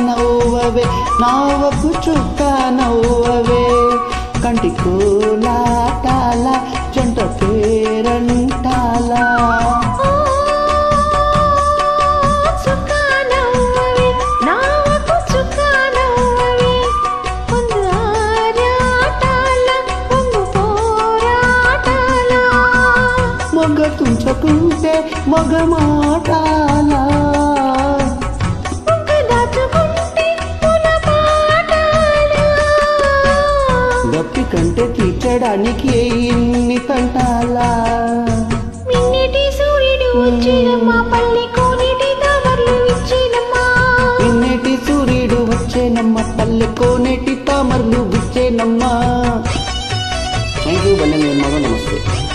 నవ్వవే నావకు చుక్క నవ్వవే కంటి కోలాటాల జంట పేరంటాల మొగ్గ తుంచకుంటే మొగ మాటాల గప్పి కంటే తీర్చడానికి ఇన్ని తంటాలా మిన్నిటి సూర్యుడు వచ్చేనమ్మా పల్లె కోనేటి తామరలు విచ్చేనమ్మా మిన్నిటి సూర్యుడు వచ్చేనమ్మా పల్లె కోనేటి తామరలు విచ్చేనమ్మా థ్యాంక్ యూ బండి నిర్మాణం నమస్తే